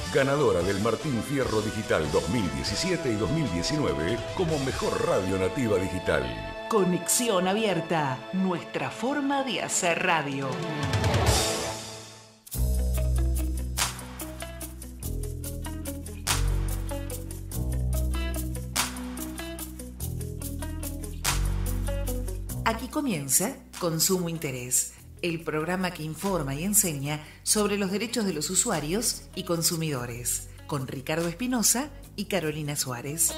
Ganadora del Martín Fierro Digital 2017 y 2019 como mejor radio nativa digital. Conexión Abierta, nuestra forma de hacer radio. Aquí comienza Consumo Interés, el programa que informa y enseña sobre los derechos de los usuarios y consumidores, con Ricardo Espinosa y Carolina Suárez.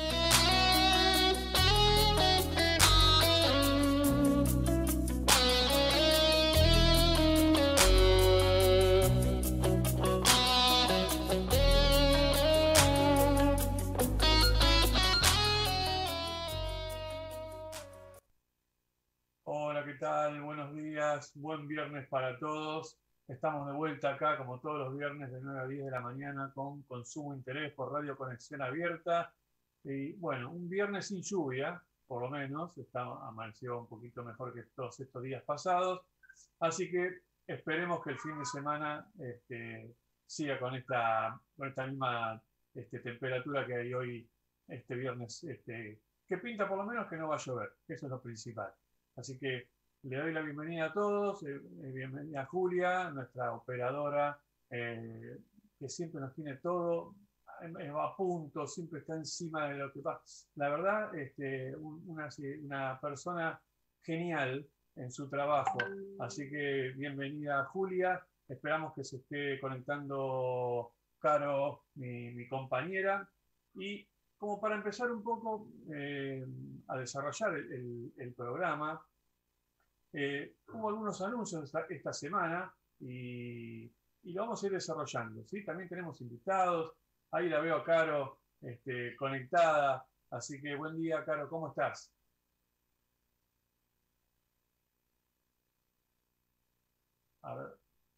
Buen viernes para todos. Estamos de vuelta acá, como todos los viernes, de 9 a 10 de la mañana con Consumo Interés por Radio Conexión Abierta. Y bueno, un viernes sin lluvia, por lo menos. Amaneció un poquito mejor que todos estos días pasados. Así que esperemos que el fin de semana siga con esta misma temperatura que hay hoy, este viernes, que pinta por lo menos que no va a llover, que eso es lo principal. Así que le doy la bienvenida a todos, bienvenida a Julia, nuestra operadora, que siempre nos tiene todo a punto, siempre está encima de lo que pasa. La verdad, una persona genial en su trabajo. Así que bienvenida a Julia, esperamos que se esté conectando Caro, mi compañera, y como para empezar un poco a desarrollar el programa. Hubo algunos anuncios esta semana y lo vamos a ir desarrollando, ¿sí? También tenemos invitados, ahí la veo a Caro conectada, así que buen día, Caro, ¿cómo estás? A ver,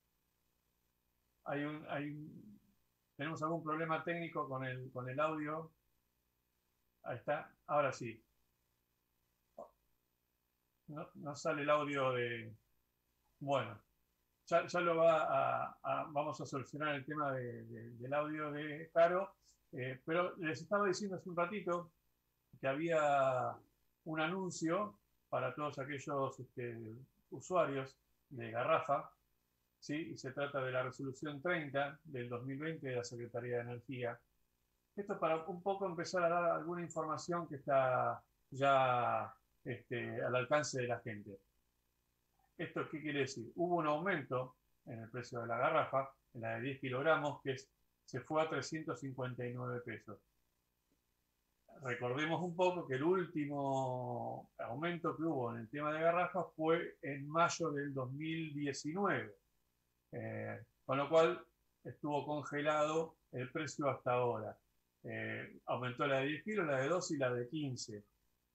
tenemos algún problema técnico con el audio. Ahí está, ahora sí. No sale el audio de... Bueno, ya lo vamos a solucionar el tema del audio de Caro, pero les estaba diciendo hace un ratito que había un anuncio para todos aquellos usuarios de Garrafa, ¿sí? Y se trata de la resolución 30 del 2020 de la Secretaría de Energía. Esto para un poco empezar a dar alguna información que está ya al alcance de la gente. ¿Esto qué quiere decir? Hubo un aumento en el precio de la garrafa, en la de 10 kilogramos, que se fue a 359 pesos. Recordemos un poco que el último aumento que hubo en el tema de garrafas fue en mayo del 2019, con lo cual estuvo congelado el precio hasta ahora. Aumentó la de 10 kilos, la de 2 y la de 15.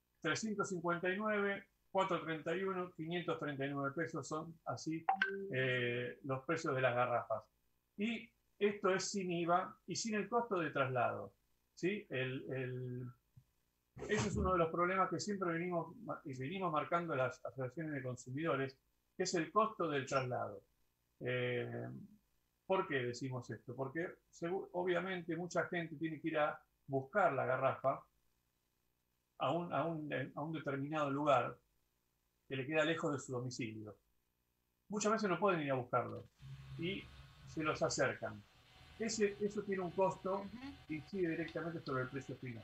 359, 431, 539 pesos son así los precios de las garrafas. Y esto es sin IVA y sin el costo de traslado, ¿sí? Ese es uno de los problemas que siempre venimos marcando las asociaciones de consumidores, que es el costo del traslado. ¿Por qué decimos esto? Porque obviamente mucha gente tiene que ir a buscar la garrafa a un determinado lugar que le queda lejos de su domicilio. Muchas veces no pueden ir a buscarlo y se los acercan. Eso tiene un costo que incide directamente sobre el precio final.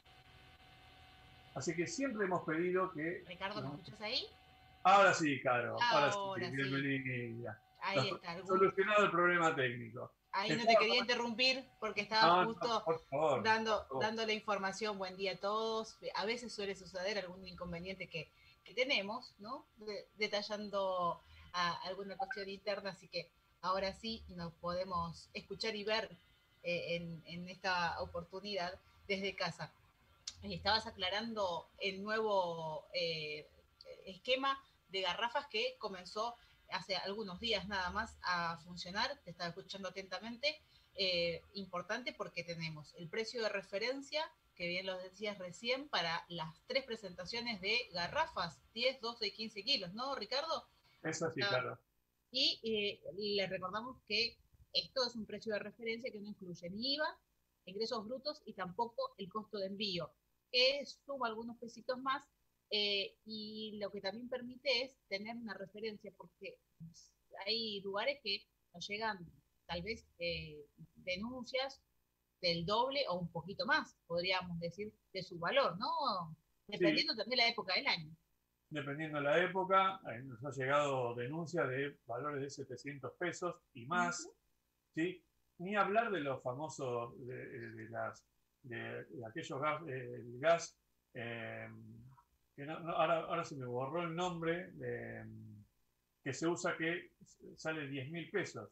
Así que siempre hemos pedido que... Ricardo, ¿me escuchas ahí? Ahora sí, Caro. Ahora sí. Sí. Bienvenida. Ahí está. Solucionado el problema técnico. Ahí no te quería interrumpir porque estaba justo dando la información. Buen día a todos. A veces suele suceder algún inconveniente que tenemos, ¿no? Detallando alguna cuestión interna, así que ahora sí nos podemos escuchar y ver en esta oportunidad desde casa. Estabas aclarando el nuevo esquema de garrafas que comenzó hace algunos días nada más a funcionar. Te estaba escuchando atentamente. Importante porque tenemos el precio de referencia, que bien lo decías recién, para las 3 presentaciones de garrafas, 10, 12 y 15 kilos, ¿no, Ricardo? Eso sí, claro. Y le recordamos que esto es un precio de referencia que no incluye ni IVA, ingresos brutos y tampoco el costo de envío, que suma algunos pesitos más, y lo que también permite es tener una referencia, porque hay lugares que nos llegan tal vez denuncias del doble o un poquito más, podríamos decir, de su valor, ¿no? Dependiendo sí, también de la época del año. Dependiendo de la época, nos ha llegado denuncias de valores de 700 pesos y más, ¿sí? Ni hablar de los famosos, de aquellos gas, el gas, que ahora se me borró el nombre, que se usa, que sale 10.000 pesos.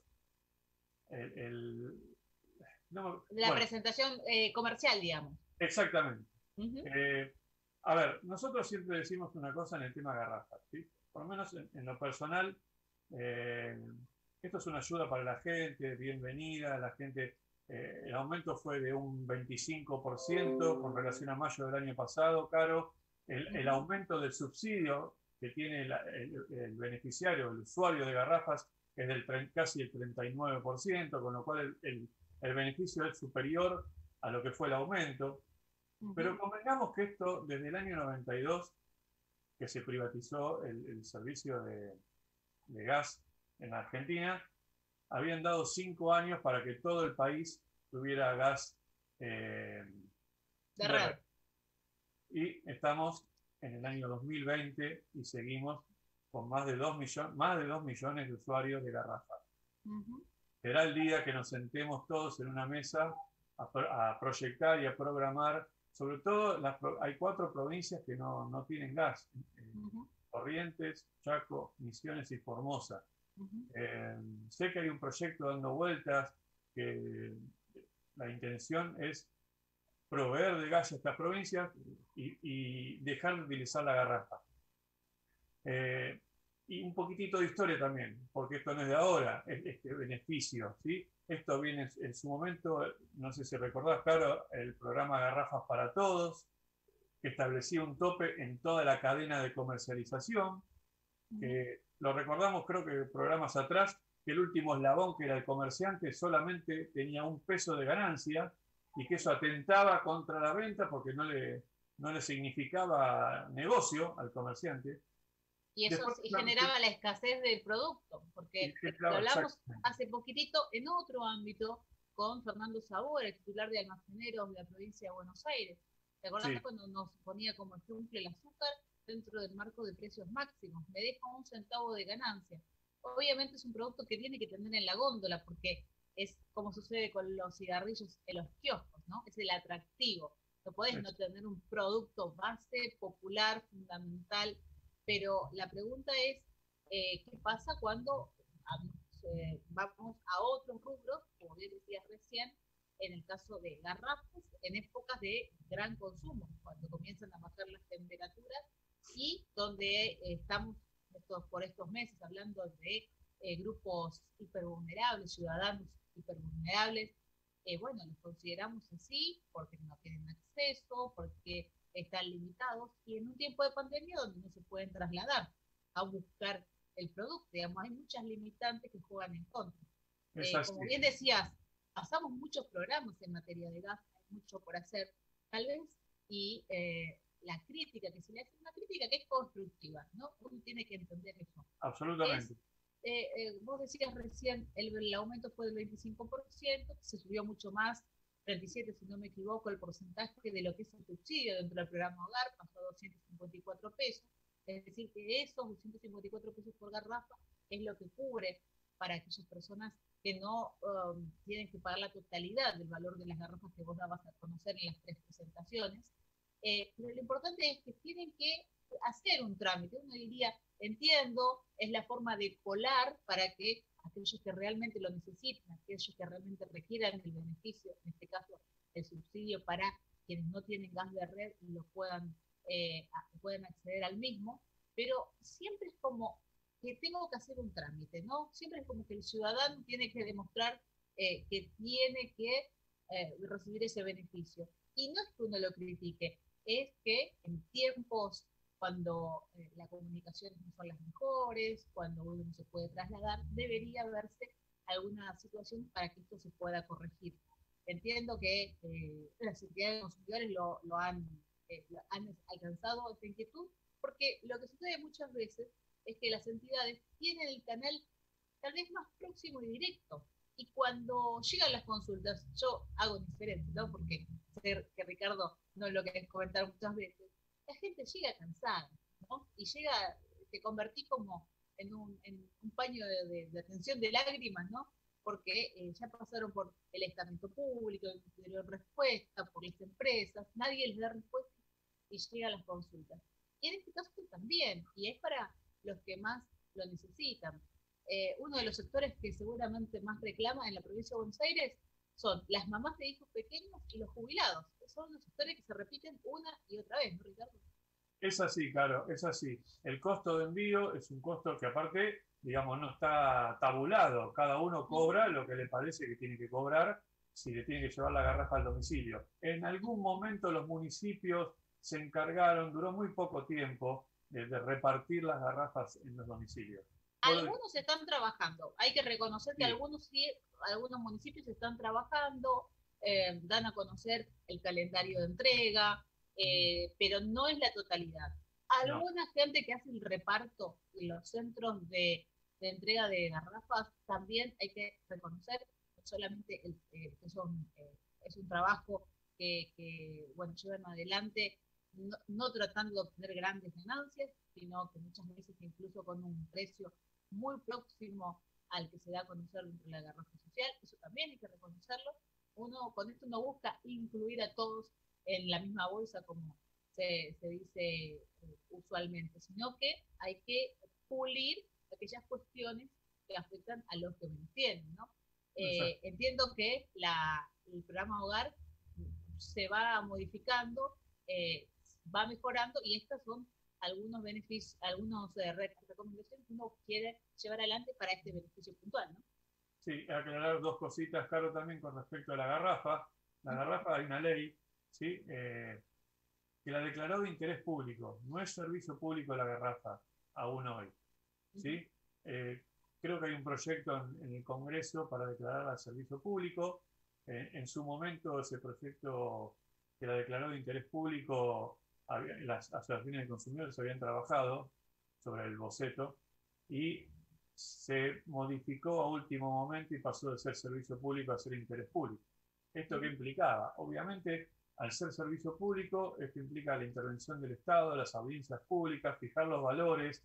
La presentación comercial, digamos. Exactamente. A ver, nosotros siempre decimos una cosa en el tema garrafas, ¿sí? Por lo menos en lo personal, esto es una ayuda para la gente, bienvenida, la gente, el aumento fue de un 25% con relación a mayo del año pasado, Caro. El aumento del subsidio que tiene el beneficiario, el usuario de garrafas, es casi el 39%, con lo cual el beneficio es superior a lo que fue el aumento. Pero convengamos que esto, desde el año 92, que se privatizó el servicio de gas en Argentina, habían dado 5 años para que todo el país tuviera gas de red. Y estamos en el año 2020 y seguimos con más de 2 millones de usuarios de garrafas. Será el día que nos sentemos todos en una mesa a proyectar y a programar. Sobre todo, hay 4 provincias que no tienen gas. Corrientes, Chaco, Misiones y Formosa. Sé que hay un proyecto dando vueltas, que la intención es proveer de gas a estas provincias y dejar de utilizar la garrafa. Y un poquitito de historia también, porque esto no es de ahora, este beneficio, ¿sí? Esto viene en su momento, no sé si recordás, claro, el programa Garrafas para Todos, que establecía un tope en toda la cadena de comercialización. Lo recordamos, creo que programas atrás, que el último eslabón, que era el comerciante, solamente tenía un peso de ganancia y que eso atentaba contra la venta porque no le significaba negocio al comerciante. Y eso generaba la escasez del producto, porque lo hablamos hace poquitito en otro ámbito con Fernando Sabor, el titular de almaceneros de la provincia de Buenos Aires. ¿Te acordás cuando nos ponía como ejemplo el azúcar dentro del marco de precios máximos? Me deja 1 centavo de ganancia. Obviamente es un producto que tiene que tener en la góndola, porque es como sucede con los cigarrillos en los kioscos, ¿no? Es el atractivo. No podés no tener un producto base, popular, fundamental. Pero la pregunta es, ¿qué pasa cuando vamos a otros rubros, como bien decías recién, en el caso de garrafas, en épocas de gran consumo, cuando comienzan a bajar las temperaturas y donde estamos por estos meses hablando de grupos hipervulnerables, ciudadanos hipervulnerables? Bueno, los consideramos así porque no tienen acceso, porque están limitados, y en un tiempo de pandemia donde no se pueden trasladar a buscar el producto, digamos, hay muchas limitantes que juegan en contra. Como bien decías, pasamos muchos programas en materia de gas, hay mucho por hacer, tal vez, y la crítica que se le hace, una crítica que es constructiva, ¿no? Uno tiene que entender eso. Absolutamente. Vos decías recién, el aumento fue del 25%, se subió mucho más, 37, si no me equivoco, el porcentaje de lo que es el subsidio dentro del programa Hogar, pasó a 254 pesos. Es decir, que esos 254 pesos por garrafa es lo que cubre para aquellas personas que no tienen que pagar la totalidad del valor de las garrafas que vos dabas a conocer en las 3 presentaciones. Pero lo importante es que tienen que hacer un trámite. Uno diría, entiendo, es la forma de colar para que aquellos que realmente lo necesitan, aquellos que realmente requieran el beneficio, en este caso el subsidio para quienes no tienen gas de red y lo puedan acceder al mismo, pero siempre es como que tengo que hacer un trámite, ¿no? Siempre es como que el ciudadano tiene que demostrar que tiene que recibir ese beneficio. Y no es que uno lo critique, es que en tiempos cuando las comunicaciones no son las mejores, cuando uno no se puede trasladar, debería verse alguna situación para que esto se pueda corregir. Entiendo que las entidades de consumidores lo han alcanzado esta inquietud, porque lo que sucede muchas veces es que las entidades tienen el canal tal vez más próximo y directo, y cuando llegan las consultas, yo hago diferente, ¿no? Porque sé que Ricardo no lo querés comentar muchas veces, la gente llega cansada, ¿no? Y te convertí como en un paño de atención de lágrimas, ¿no? Porque ya pasaron por el estamento público, dieron respuesta, por las empresas, nadie les da respuesta y llega a las consultas. Y en este caso también, y es para los que más lo necesitan. Uno de los sectores que seguramente más reclama en la provincia de Buenos Aires son las mamás de hijos pequeños y los jubilados. Son los sectores que se repiten una y otra vez, ¿no, Ricardo? Es así, claro, es así. El costo de envío es un costo que aparte, digamos, no está tabulado. Cada uno cobra lo que le parece que tiene que cobrar si le tiene que llevar la garrafa al domicilio. En algún momento los municipios se encargaron, duró muy poco tiempo, de repartir las garrafas en los domicilios. Algunos están trabajando. Hay que reconocer que algunos municipios están trabajando, dan a conocer el calendario de entrega, pero no es la totalidad. Alguna gente que hace el reparto en los centros de entrega de garrafas también hay que reconocer solamente que es un trabajo que bueno, llevan adelante no tratando de obtener grandes ganancias, sino que muchas veces incluso con un precio muy próximo al que se da a conocer dentro de la garrafa social. Eso también hay que reconocerlo. Uno con esto no busca incluir a todos en la misma bolsa como se dice usualmente, sino que hay que pulir aquellas cuestiones que afectan a los que menos tienen, ¿no? Entiendo que el programa Hogar se va modificando, va mejorando, y estas son algunos beneficios, recomendaciones que uno quiere llevar adelante para este beneficio puntual, ¿no? Sí, aclarar dos cositas, Caro, también con respecto a la garrafa. La garrafa, hay una ley, ¿sí? Que la declaró de interés público. No es servicio público la garrafa, aún hoy, ¿sí? Creo que hay un proyecto en el Congreso para declararla de servicio público. En su momento, ese proyecto que la declaró de interés público, las asociaciones de consumidores habían trabajado sobre el boceto y se modificó a último momento y pasó de ser servicio público a ser interés público. ¿Esto qué implicaba? Obviamente, al ser servicio público, esto implica la intervención del Estado, las audiencias públicas, fijar los valores.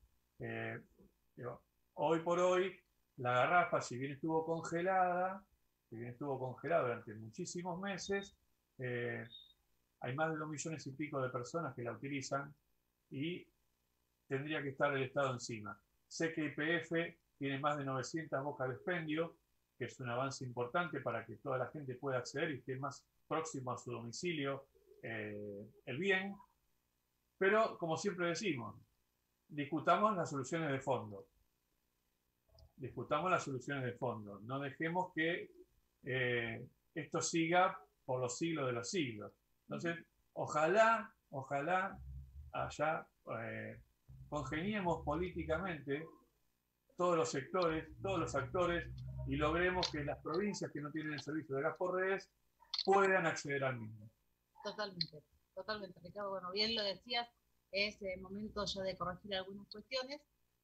Hoy por hoy, la garrafa, si bien estuvo congelada durante muchísimos meses, hay más de 2 millones y pico de personas que la utilizan y tendría que estar el Estado encima. Sé que YPF tiene más de 900 bocas de expendio, que es un avance importante para que toda la gente pueda acceder y esté más próximo a su domicilio el bien. Pero, como siempre decimos, discutamos las soluciones de fondo. No dejemos que esto siga por los siglos de los siglos. Entonces, ojalá allá congeniemos políticamente todos los sectores, todos los actores, y logremos que las provincias que no tienen el servicio de gas por redes puedan acceder al mismo. Totalmente, Ricardo. Bueno, bien lo decías, es el momento ya de corregir algunas cuestiones,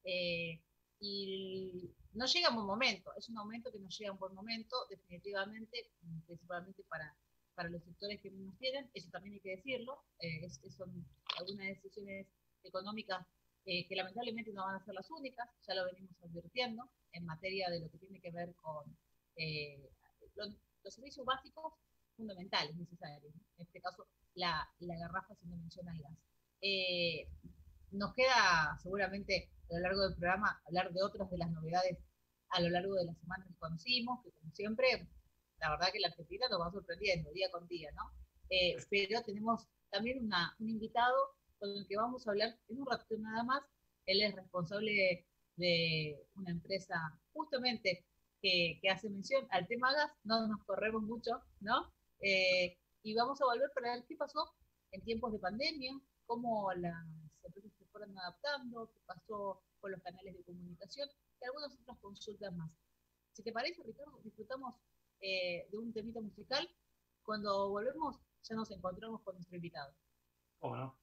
y no llega en buen momento, es un aumento que no llega en buen momento, definitivamente, principalmente para los sectores que menos tienen, eso también hay que decirlo, son algunas decisiones económicas que lamentablemente no van a ser las únicas, ya lo venimos advirtiendo en materia de lo que tiene que ver con los servicios básicos fundamentales, necesarios. En este caso, la garrafa, si no menciona el gas. Nos queda seguramente a lo largo del programa hablar de otras de las novedades a lo largo de la semana que conocimos, que como siempre, la verdad que la Argentina nos va sorprendiendo día con día, ¿no? Pero tenemos también un invitado con el que vamos a hablar en un ratito nada más. Él es responsable de una empresa justamente que hace mención al tema gas, no nos corremos mucho, ¿no? Y vamos a volver para ver qué pasó en tiempos de pandemia, cómo las empresas se fueron adaptando, qué pasó con los canales de comunicación y algunas otras consultas más. Si te parece, Ricardo, disfrutamos de un temita musical. Cuando volvemos, ya nos encontramos con nuestro invitado. ¿Cómo no?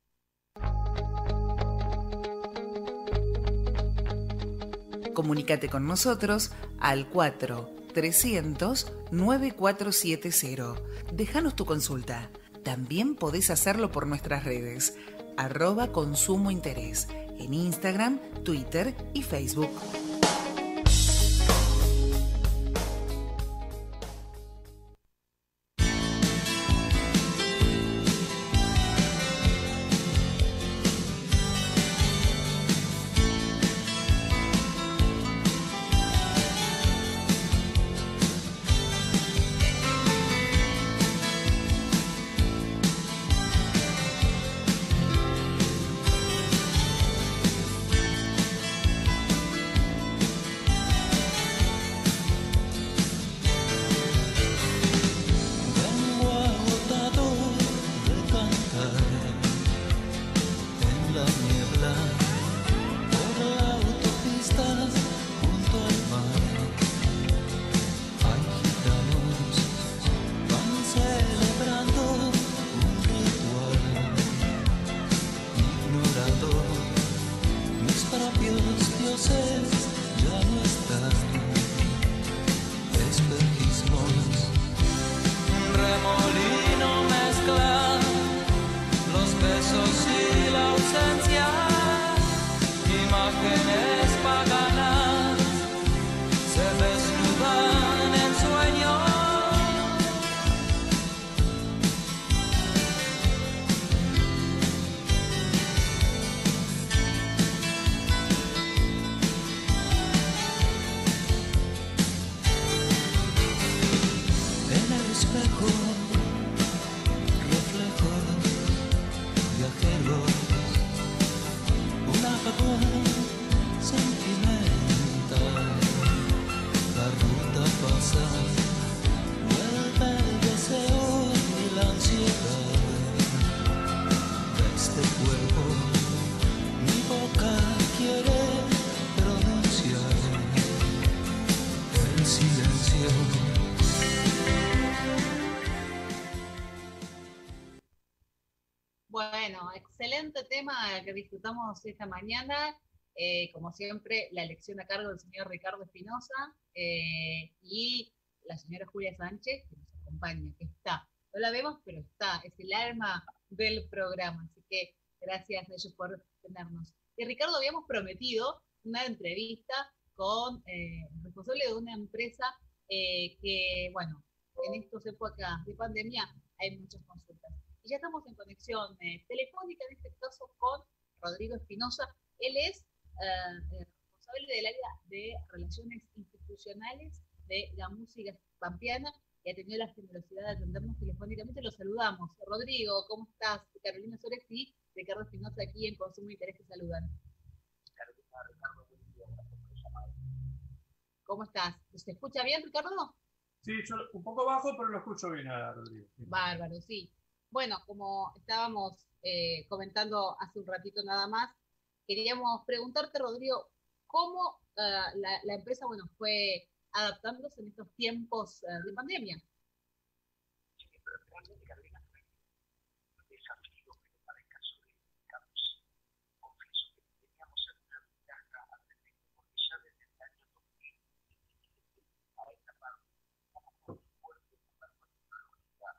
Comunícate con nosotros al 4-300-9470. Déjanos tu consulta. También podés hacerlo por nuestras redes, @consumointerés, en Instagram, Twitter y Facebook. Bueno, excelente tema que disfrutamos esta mañana. Como siempre, la elección a cargo del señor Ricardo Espinosa y la señora Julia Sánchez, que nos acompaña, que está. No la vemos, pero está, es el alma del programa. Así que gracias a ellos por tenernos. Y Ricardo, habíamos prometido una entrevista con el responsable de una empresa que, bueno, en estas épocas de pandemia hay muchas consultas. Y ya estamos en conexión telefónica, en este caso con Rodrigo Espinosa. Él es responsable del área de Relaciones Institucionales de la música pampeana y ha tenido la generosidad de atendernos telefónicamente. Lo saludamos. Rodrigo, ¿cómo estás? Carolina Sores y Ricardo Espinosa aquí en Consumo Interés te saludan. Carolina, Ricardo, buen día, gracias por el llamado. ¿Cómo estás? ¿Se escucha bien, Ricardo? Sí, yo un poco bajo, pero lo escucho bien a Rodrigo. Sí. Bárbaro, sí. Bueno, como estábamos comentando hace un ratito nada más, queríamos preguntarte, Rodrigo, ¿cómo la empresa fue adaptándose en estos tiempos de pandemia? Sí, pero realmente, Carolina, fue un desafío, pero para el caso de Camus, confieso que teníamos alguna ventaja al respecto, porque ya desde el año 2017 a esta parte, estamos con un fuerte con la tecnología.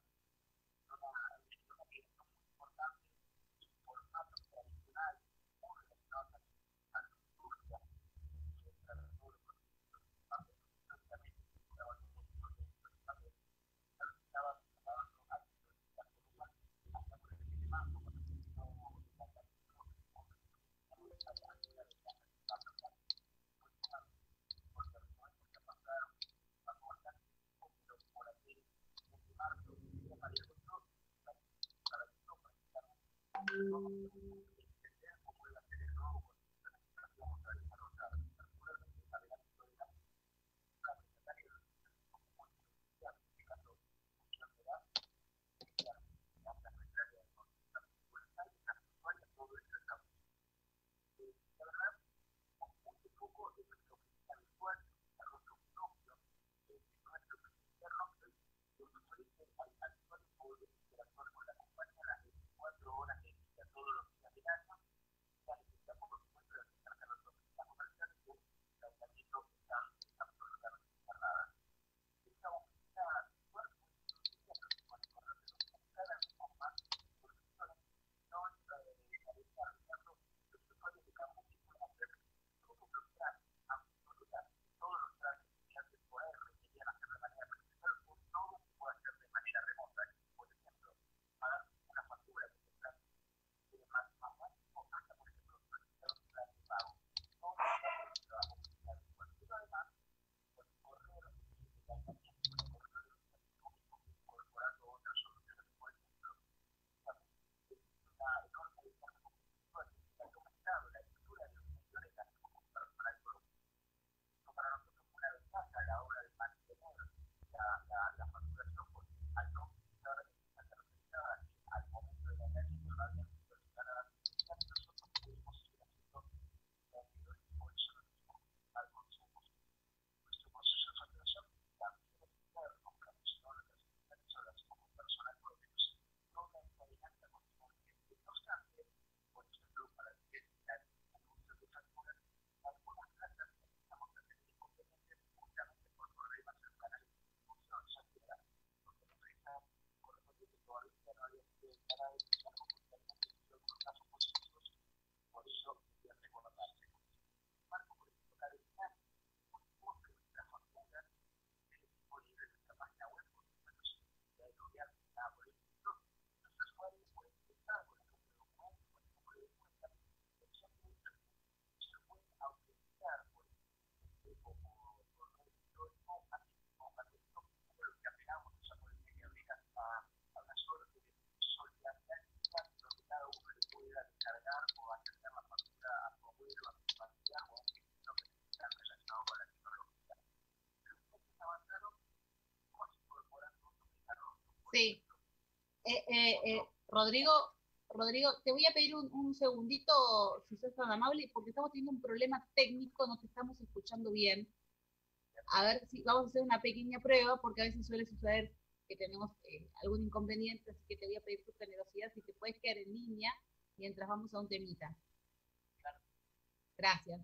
Sí. Rodrigo, te voy a pedir un segundito, si sos tan amable, porque estamos teniendo un problema técnico, no te estamos escuchando bien. A ver si vamos a hacer una pequeña prueba, porque a veces suele suceder que tenemos algún inconveniente, así que te voy a pedir tu generosidad si te puedes quedar en línea mientras vamos a un temita. Gracias.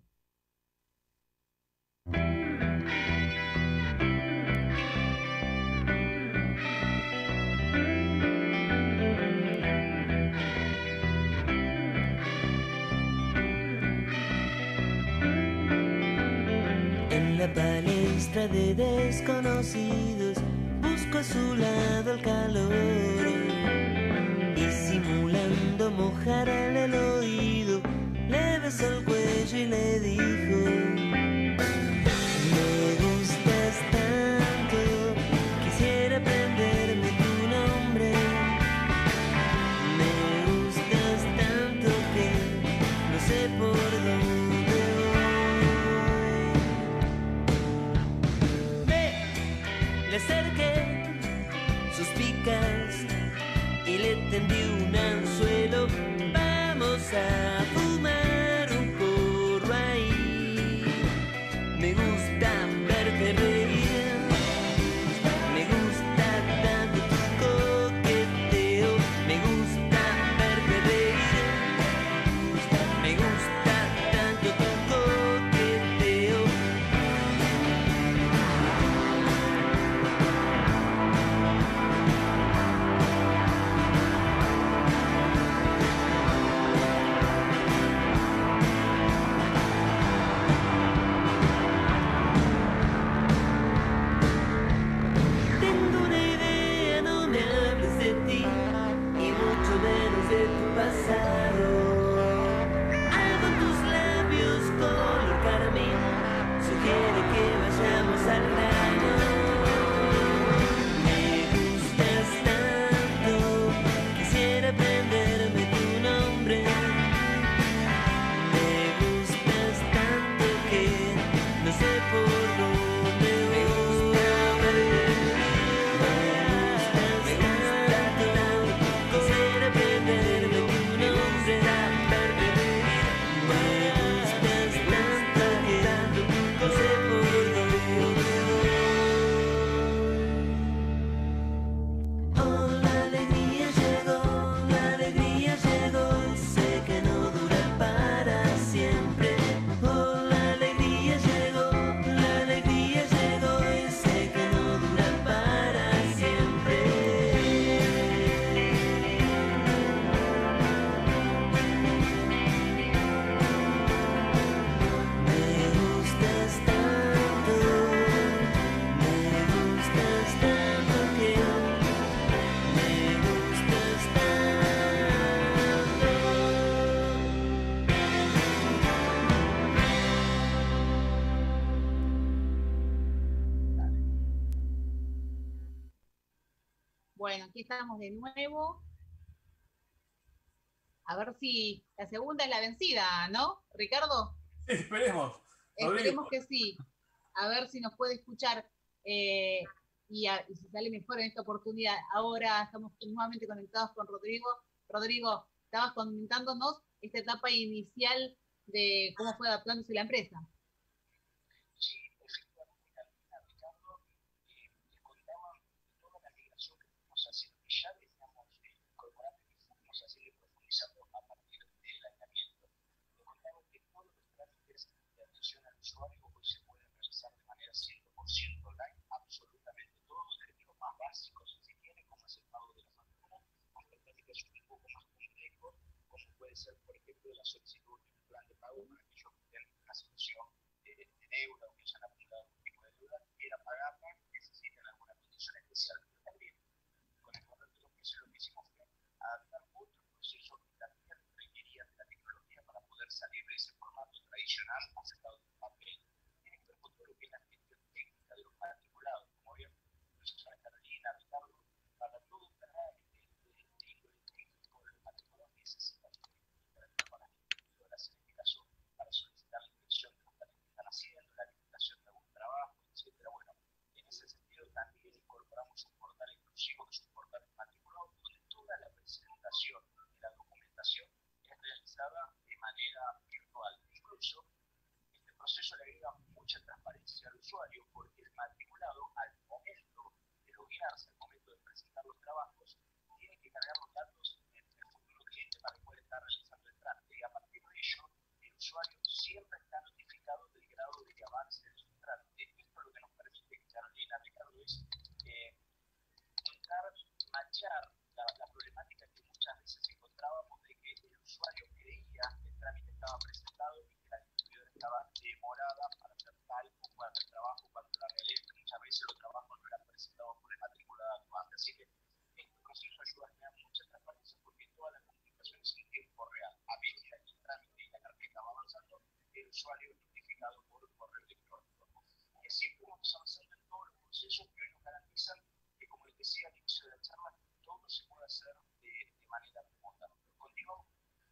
En la palestra de desconocidos busco a su lado el calor y simulando mojarle el oído le besó el cuello y le dijo: me gustas tanto, quisiera aprenderme tu nombre. Me gustas tanto que no sé por dónde voy. Le acerqué, suspicaz, y le tendí un anzuelo. Vamos a fumar un porro ahí. Me gusta verte reír, me gusta tanto tu coqueteo. Me gusta verte reír, me gusta tanto tu coqueteo. Tengo una idea, no me hables de ti y mucho menos de tu pasado. Algo en tus labios color carmín sugiere que vayamos al grano. Me gustas tanto, quisiera aprenderme tu nombre. Me gustas tanto que no sé por dónde voy. Quisiera aprenderme tu nombre. Me gustas tanto que no sé por dónde voy. Oh, la alegría llegó y sé que no dura para siempre. Oh, la alegría llegó y sé que no dura para siempre. Me gustas tanto que me gustas tanto. Bueno, aquí estamos de nuevo. A ver si la segunda es la vencida, ¿no, Ricardo? Sí, esperemos. Esperemos que sí. A ver si nos puede escuchar y si sale mejor en esta oportunidad. Ahora estamos nuevamente conectados con Rodrigo. Rodrigo, estabas comentándonos esta etapa inicial de cómo fue adaptándose la empresa. Sí, efectivamente, Carolina, Ricardo, les contaba toda la migración que fuimos haciendo, que ya veníamos incorporando y que fuimos haciendo y profundizando a partir del aislamiento. Les contaba que todos los trámites de atención al usuario hoy se pueden realizar de manera 100% online, absolutamente todos, desde los más básicos, si quieren, como es el pago de la factura, hasta prácticas tipo puede ser, por ejemplo, la solicitud de un plan de pago para aquellos que tienen una situación de deuda o que hayan acumulado algún tipo de deuda, quieran pagarla, necesiten alguna condición especial. Pero también, con el correr de los meses, lo que hicimos fue adaptar otro proceso que también requería de la tecnología para poder salir de ese formato tradicional aceptado en papel. Tiene que ver con todo lo que es la gestión técnica de los articulados, como bien Susana, Carolina, Ricardo, para todo el canal de índole técnico de los articulados necesitan para en este caso, para solicitar la inspección de los planes que están haciendo, la limitación de algún trabajo, etc. Bueno, en ese sentido también incorporamos un portal inclusivo, que es un portal matriculado, donde toda la presentación de la documentación es realizada de manera virtual. Incluso, este proceso le agrega mucha transparencia al usuario, porque el matriculado, al momento de loguearse, al momento de presentar los trabajos, tiene que cargar los datos del futuro cliente para el cual está realizando el trámite. Y a partir de ello, el usuario siempre está notificado del grado de avance de su trámite. Esto lo que nos permite, Carolina, Ricardo, es intentar machar la problemática que muchas veces encontrábamos de que el usuario creía que el trámite estaba presentado y que la distribuidora estaba demorada para hacer tal o cual trabajo, cuando la realidad muchas veces los trabajos no eran presentados por el matriculado actuante. Así que este proceso ayuda a crear mucha transparencia, porque toda la comunicación es en tiempo real. A medida que el trámite y la carpeta va avanzando, el usuario es notificado por correo electrónico. Y así vamos avanzando en todos los procesos que hoy nos garantizan que, como les decía al inicio de la charla, todo se puede hacer de manera remota. Contigo,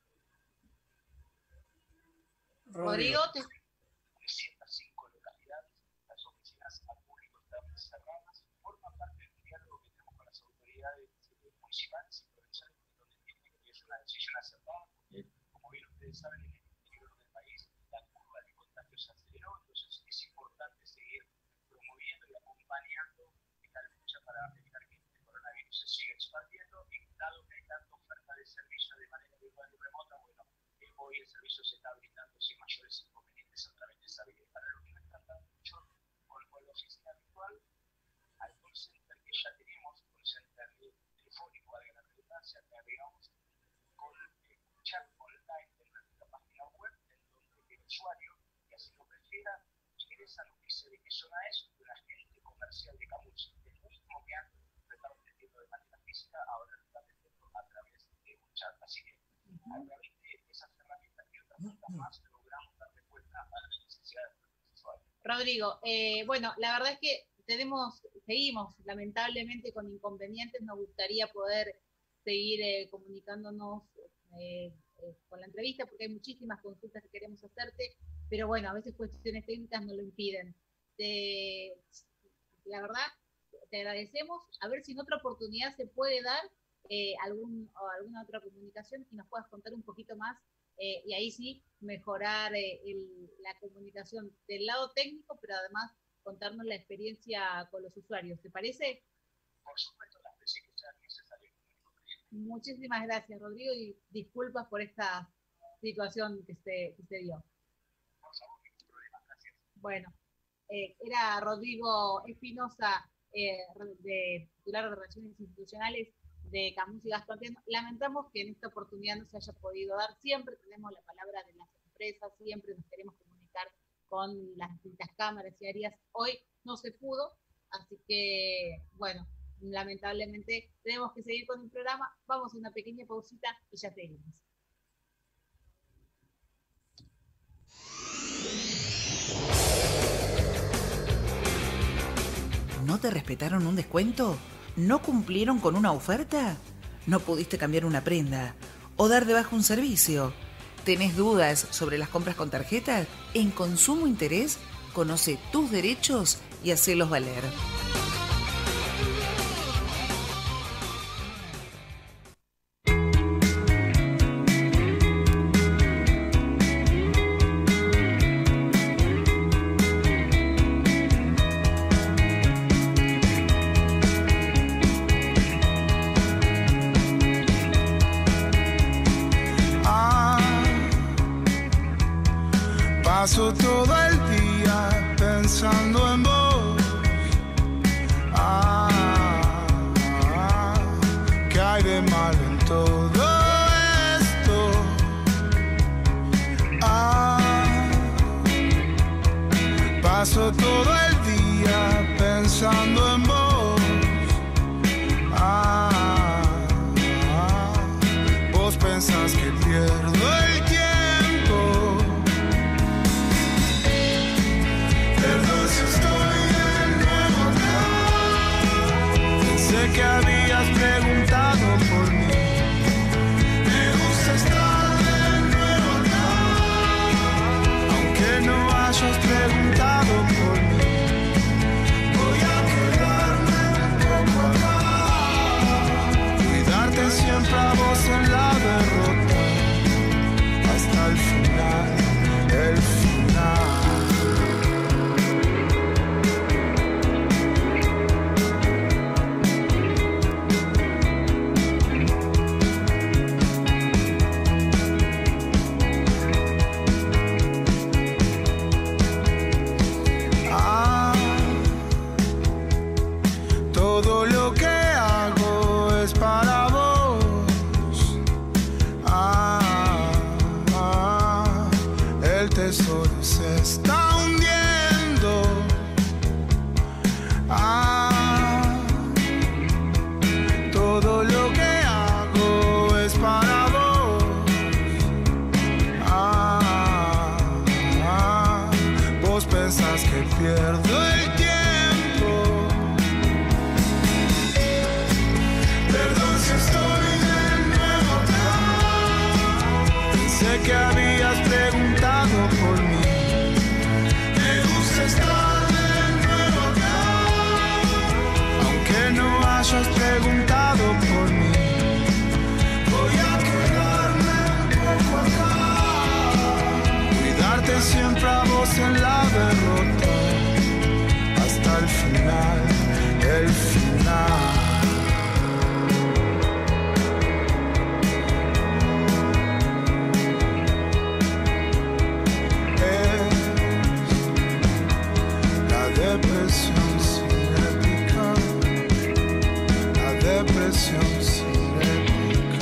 Rodrigo, 305 localidades, las oficinas al público están cerradas, forma parte del diálogo que tenemos con las autoridades municipales y provinciales, donde entienden que es una decisión acertada, porque, como bien ustedes saben, en el interior del país la curva de contagio se aceleró, entonces es importante seguir promoviendo y acompañando esta lucha para evitar que el coronavirus se siga expandiendo, y dado que hay tanta oferta de servicio de manera virtual y remota, bueno, hoy el servicio se está brindando sin mayores inconvenientes a través de esa vía. Para lo que no está tan mucho con la oficina virtual, al call center que ya tenemos, call center telefónico, valga la redundancia, que agregamos con un chat online en nuestra página web, en donde el usuario, que así lo prefiera, ingresa, nos dice de qué zona es, de un agente comercial de Camusi, el mismo que antes lo estaba atendiendo de manera física, ahora lo está atendiendo a través de un chat. Así que a través de esas herramientas y otras muchas más logramos dar respuesta a las necesidades de los usuarios. Rodrigo, bueno, la verdad es que seguimos lamentablemente con inconvenientes. Nos gustaría poder seguir comunicándonos con la entrevista, porque hay muchísimas consultas que queremos hacerte, pero bueno, a veces cuestiones técnicas nos lo impiden. La verdad, te agradecemos. A ver si en otra oportunidad se puede dar alguna otra comunicación y nos puedas contar un poquito más, y ahí sí mejorar la comunicación del lado técnico, pero además contarnos la experiencia con los usuarios. ¿Te parece? Por supuesto, las veces que sea necesario. Muchísimas gracias, Rodrigo, y disculpas por esta situación que se dio. Por favor, ningún problema, gracias. Bueno, era Rodrigo Espinosa, titular de Relaciones Institucionales de Camusi Gastón. Lamentamos que en esta oportunidad no se haya podido dar. Siempre tenemos la palabra de las empresas, siempre nos queremos comunicar con las distintas cámaras y áreas. Hoy no se pudo, así que, bueno, lamentablemente tenemos que seguir con el programa. Vamos a una pequeña pausita y ya seguimos. ¿No te respetaron un descuento? ¿No cumplieron con una oferta? ¿No pudiste cambiar una prenda? ¿O dar de baja un servicio? ¿Tenés dudas sobre las compras con tarjetas? En Consumo Interés, conoce tus derechos y hacelos valer. Paso todo el día pensando en vos. ¿Qué hay de malo en todo esto? paso todo el día pensando en vos. Vos pensás que pierdo el tiempo. Perdón si estoy de nuevo acá. Pensé que habías preguntado por mí. Me gusta estar de nuevo acá, aunque no hayas preguntado por mí. Voy a quedarme un poco acá, cuidarte siempre a vos en la derrota, hasta el final, el final. Todo lo que hago es para vos. El tesoro se está hundiendo. Todo lo que hago es para vos. Vos pensás que pierdo el tiempo. Perdón si estoy de nuevo acá. Pensé que habías preguntado por mí. Me gusta estar de nuevo acá, aunque no hayas preguntado por mí. Voy a quedarme un poco acá, cuidarte siempre a vos en la derrota, hasta el final, el final. La depresión sin épica, la depresión sin épica.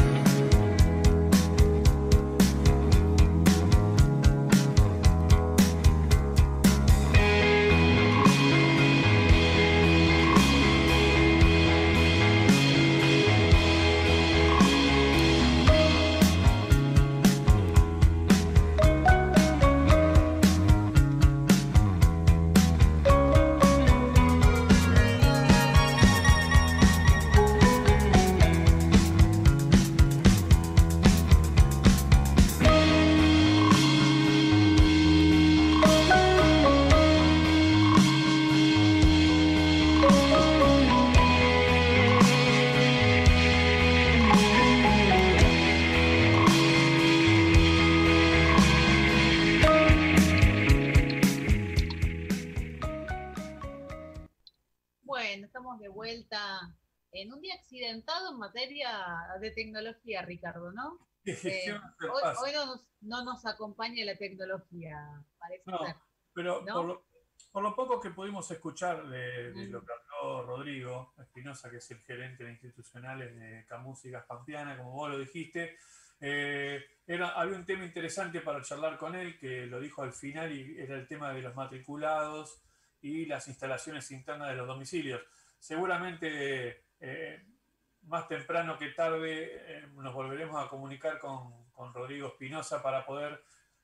Bueno, estamos de vuelta en un día accidentado en materia de tecnología, Ricardo, ¿no? Hoy no nos acompaña la tecnología, parece No, ser. pero ¿No? por lo poco que pudimos escuchar de lo que habló Rodrigo Espinosa, que es el gerente de institucionales de Camúsicas Pampeana, como vos lo dijiste, había un tema interesante para charlar con él, que lo dijo al final, y era el tema de los matriculados y las instalaciones internas de los domicilios. Seguramente más temprano que tarde nos volveremos a comunicar con Rodrigo Espinosa para poder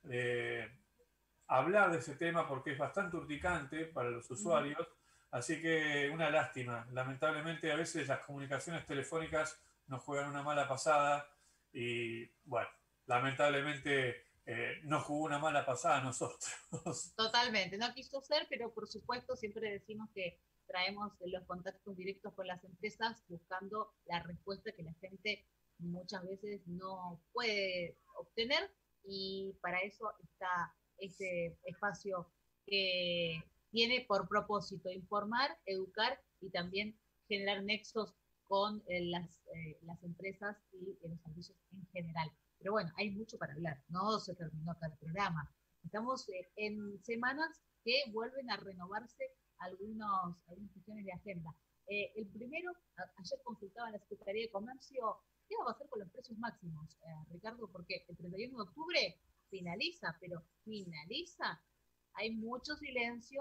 hablar de ese tema, porque es bastante urticante para los usuarios. Así que una lástima. Lamentablemente a veces las comunicaciones telefónicas nos juegan una mala pasada y bueno, lamentablemente nos jugó una mala pasada a nosotros. Totalmente, no quiso ser, pero por supuesto siempre decimos que traemos los contactos directos con las empresas buscando la respuesta que la gente muchas veces no puede obtener, y para eso está este espacio que tiene por propósito informar, educar y también generar nexos con las empresas y los servicios en general. Pero bueno, hay mucho para hablar, no se terminó acá el programa. Estamos en semanas que vuelven a renovarse algunas cuestiones de agenda. El primero, ayer consultaba en la Secretaría de Comercio, ¿qué va a pasar con los precios máximos, Ricardo? Porque el 31 de octubre finaliza, pero finaliza. Hay mucho silencio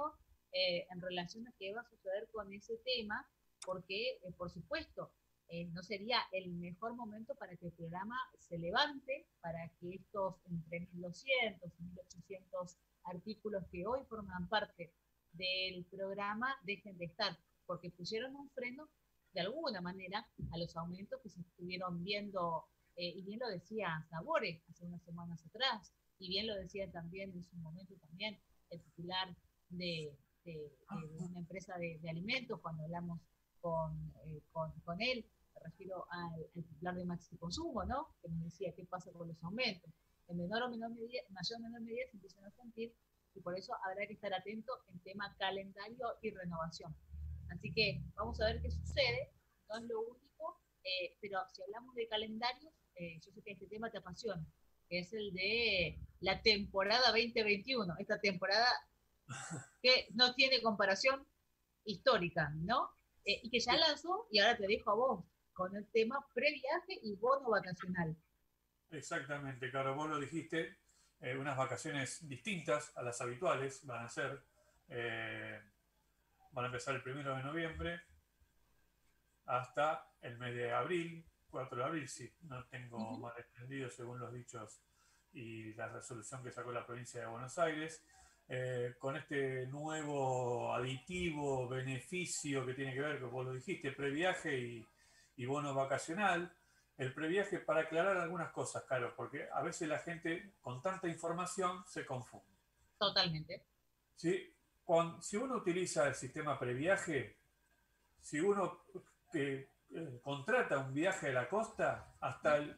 en relación a qué va a suceder con ese tema, porque, por supuesto, no sería el mejor momento para que el programa se levante, para que estos entre 1.200 y 1.800 artículos que hoy forman parte del programa dejen de estar, porque pusieron un freno de alguna manera a los aumentos que se estuvieron viendo, y bien lo decía Sabore hace unas semanas atrás, y bien lo decía también en su momento también el titular de una empresa de alimentos, cuando hablamos con él, me refiero al titular de Maxi Consumo, ¿no? Que nos decía qué pasa con los aumentos. En mayor o menor medida se empiezan a sentir, y por eso habrá que estar atento en tema calendario y renovación. Así que vamos a ver qué sucede, no es lo único, pero si hablamos de calendarios, yo sé que este tema te apasiona, que es el de la temporada 2021, esta temporada que no tiene comparación histórica, ¿no? Y que ya lanzó, y ahora te dejo a vos, con el tema previaje y bono vacacional. Exactamente, claro, vos lo dijiste, unas vacaciones distintas a las habituales van a ser, van a empezar el 1 de noviembre hasta el mes de abril, 4 de abril, si no tengo mal entendido según los dichos y la resolución que sacó la provincia de Buenos Aires, con este nuevo aditivo, beneficio que tiene que ver, como vos lo dijiste, previaje y bono vacacional. El previaje, para aclarar algunas cosas, Carlos, porque a veces la gente con tanta información se confunde. Totalmente. ¿Sí? Si uno utiliza el sistema previaje, si uno contrata un viaje a la costa hasta el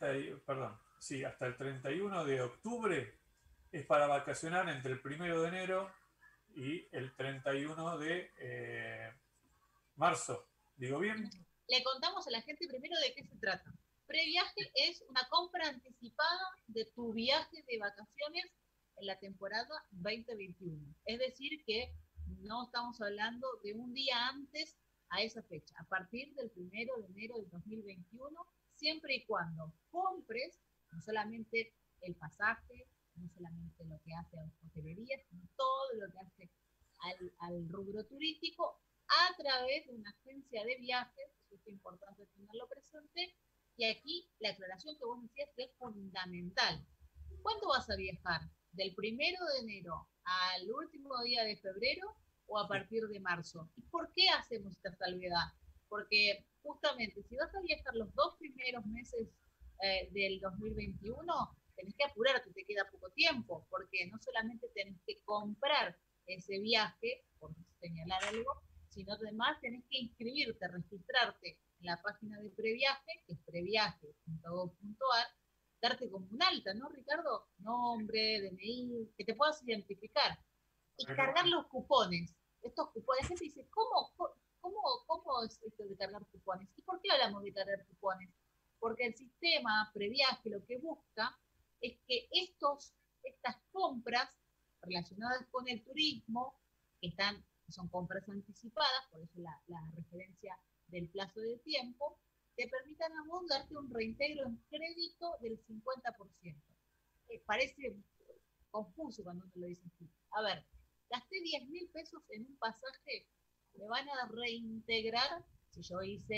31 de octubre, es para vacacionar entre el 1 de enero y el 31 de marzo. ¿Digo bien? Le contamos a la gente primero de qué se trata. Previaje es una compra anticipada de tu viaje de vacaciones en la temporada 2021. Es decir, que no estamos hablando de un día antes a esa fecha. A partir del 1 de enero del 2021, siempre y cuando compres no solamente el pasaje, no solamente lo que hace a hotelería, sino todo lo que hace al rubro turístico a través de una agencia de viajes. Eso es importante tenerlo presente. Y aquí la aclaración que vos decías que es fundamental. ¿Cuándo vas a viajar? ¿Del 1 de enero al último día de febrero o a partir de marzo? ¿Y por qué hacemos esta salvedad? Porque justamente si vas a viajar los 2 primeros meses del 2021, tenés que apurarte, te queda poco tiempo, porque no solamente tenés que comprar ese viaje, por señalar algo, sino además tenés que inscribirte, registrarte en la página de Previaje, que es previaje.gov.ar, darte como un alta, ¿no, Ricardo? Nombre, DNI, que te puedas identificar. Y cargar los cupones. Estos cupones, la gente dice, ¿cómo es esto de cargar cupones? ¿Y por qué hablamos de cargar cupones? Porque el sistema Previaje lo que busca es que estas compras relacionadas con el turismo, que son compras anticipadas, por eso la referencia del plazo de tiempo, te permitan a vos darte un reintegro en crédito del 50%. Parece confuso cuando uno lo dice así. A ver, gasté 10.000 pesos en un pasaje, me van a reintegrar, si yo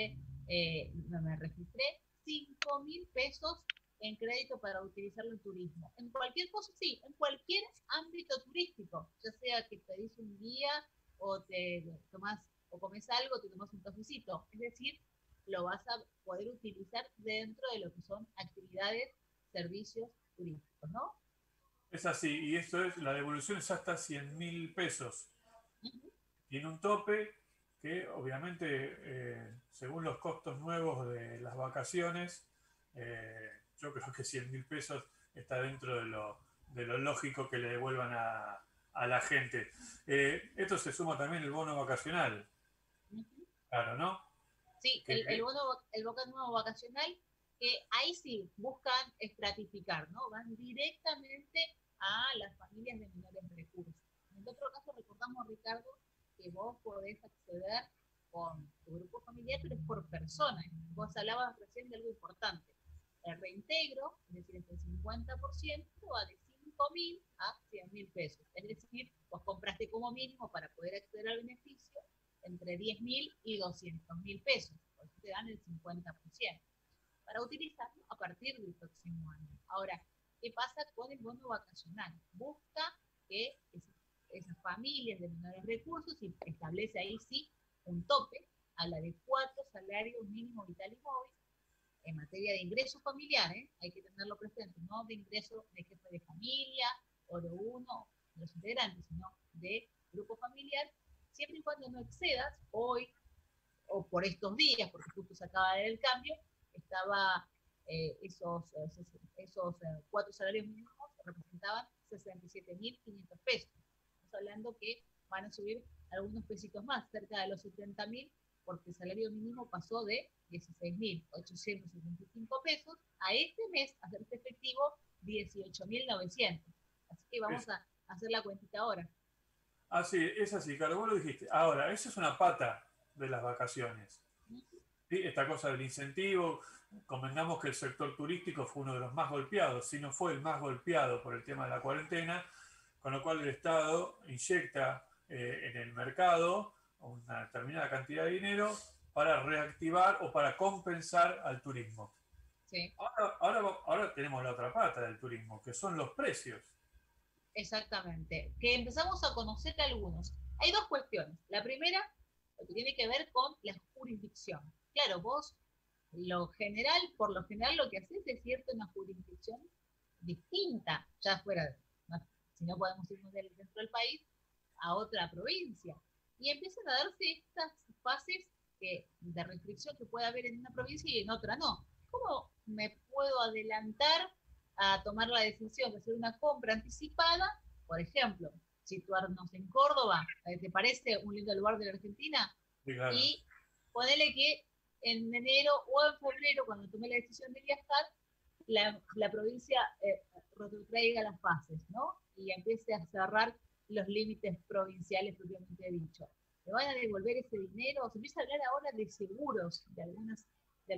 me registré, 5.000 pesos en crédito para utilizarlo en turismo. En cualquier cosa, sí, en cualquier ámbito turístico, ya sea que pedís un guía o te tomás o comes algo, te tomás un cafecito. Es decir, lo vas a poder utilizar dentro de lo que son actividades, servicios turísticos, ¿no? Es así, y esto es, la devolución es hasta 100.000 pesos. Tiene un tope que obviamente, según los costos nuevos de las vacaciones, yo creo que 100.000 pesos está dentro de lo lógico que le devuelvan a la gente. Esto se suma también el bono vacacional. Claro, ¿no? Sí, el bono vacacional, que ahí sí buscan estratificar, ¿no? Van directamente a las familias de menores recursos. En el otro caso, recordamos, Ricardo, que vos podés acceder con tu grupo familiar, pero es por persona. Vos hablabas recién de algo importante. El reintegro, es decir, el 50%, va de 5 5.000 a 100.000 pesos. Es decir, vos compraste como mínimo para poder acceder al beneficio entre 10.000 y 200.000 pesos. Por eso te dan el 50%. Para utilizarlo a partir del próximo año. Ahora, ¿qué pasa con el bono vacacional? Busca que esas familias de menores recursos y establece ahí sí un tope a la de 4 salarios mínimos vital y móvil en materia de ingreso familiar, hay que tenerlo presente, no de ingreso de jefe de familia o de uno de los integrantes, sino de grupo familiar, siempre y cuando no excedas hoy o por estos días, porque justo se acaba de dar el cambio, estaba esos 4 salarios mínimos representaban 67.500 pesos. Estamos hablando que van a subir algunos pesitos más, cerca de los 70.000, porque el salario mínimo pasó de 16.875 pesos a este mes hacerse efectivo 18.900. Así que vamos a hacer la cuentita ahora. Así, es así, claro, vos lo dijiste. Ahora, esa es una pata de las vacaciones. ¿Sí? Esta cosa del incentivo, convengamos que el sector turístico fue uno de los más golpeados, si no fue el más golpeado por el tema de la cuarentena, con lo cual el Estado inyecta en el mercado una determinada cantidad de dinero para reactivar o para compensar al turismo. Sí. Ahora tenemos la otra pata del turismo, que son los precios. Exactamente, que empezamos a conocer algunos. Hay dos cuestiones. La primera, lo que tiene que ver con la jurisdicción. Claro, vos, por lo general lo que haces es irte a una jurisdicción distinta, ya fuera, si no podemos irnos dentro del país, a otra provincia. Y empiezan a darse estas fases de restricción que puede haber en una provincia y en otra no. ¿Cómo me puedo adelantar a tomar la decisión de hacer una compra anticipada? Por ejemplo, situarnos en Córdoba, ¿te parece un lindo lugar de la Argentina? Sí, claro. Y ponele que en enero o en febrero, cuando tomé la decisión de viajar, la provincia retrotraiga las fases, ¿no? Y empiece a cerrar los límites provinciales propiamente dicho. ¿Me van a devolver ese dinero? Se empieza a hablar ahora de seguros, de algunas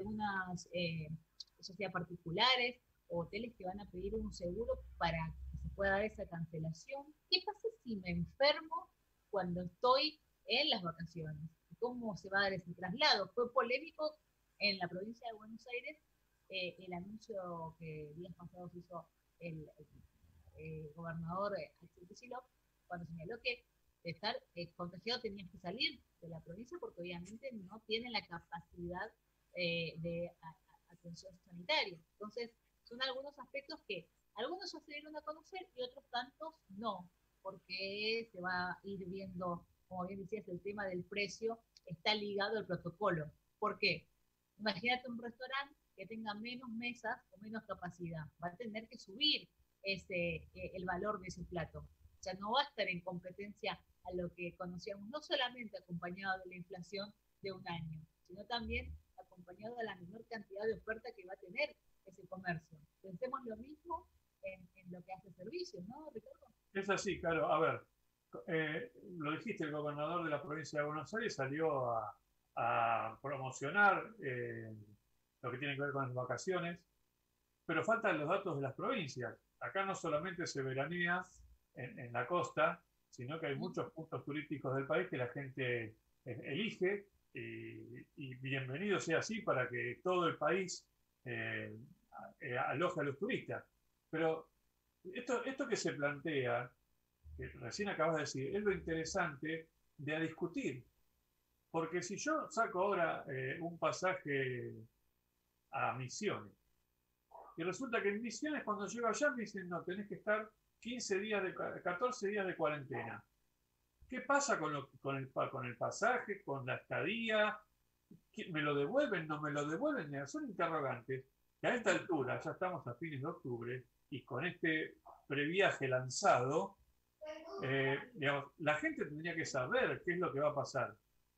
sociedades particulares o hoteles que van a pedir un seguro para que se pueda dar esa cancelación. ¿Qué pasa si me enfermo cuando estoy en las vacaciones? ¿Cómo se va a dar ese traslado? Fue polémico en la provincia de Buenos Aires el anuncio que días pasados hizo el gobernador Axel Kicillof, cuando señaló que de estar contagiado tenías que salir de la provincia porque obviamente no tienen la capacidad de atención sanitaria. Entonces, son algunos aspectos que algunos ya se dieron a conocer y otros tantos no, porque se va a ir viendo, como bien decías, el tema del precio está ligado al protocolo. ¿Por qué? Imagínate un restaurante que tenga menos mesas o menos capacidad, va a tener que subir el valor de ese plato. O sea, no va a estar en competencia a lo que conocíamos, no solamente acompañado de la inflación de un año, sino también acompañado de la menor cantidad de oferta que va a tener ese comercio. Pensemos lo mismo en lo que hace servicios, ¿no, Ricardo? Es así, claro. A ver, lo dijiste, el gobernador de la provincia de Buenos Aires salió a promocionar lo que tiene que ver con las vacaciones, pero faltan los datos de las provincias. Acá no solamente se veranea en la costa, sino que hay muchos puntos turísticos del país que la gente elige y bienvenido sea así para que todo el país aloje a los turistas. Pero esto que se plantea, que recién acabas de decir, es lo interesante de discutir. Porque si yo saco ahora un pasaje a Misiones, y resulta que en Misiones cuando llego allá me dicen, no, tenés que estar 14 días de cuarentena. ¿Qué pasa con el pasaje, con la estadía? ¿Me lo devuelven? ¿No me lo devuelven? Son interrogantes que a esta altura, ya estamos a fines de octubre, y con este previaje lanzado, digamos, la gente tendría que saber qué es lo que va a pasar.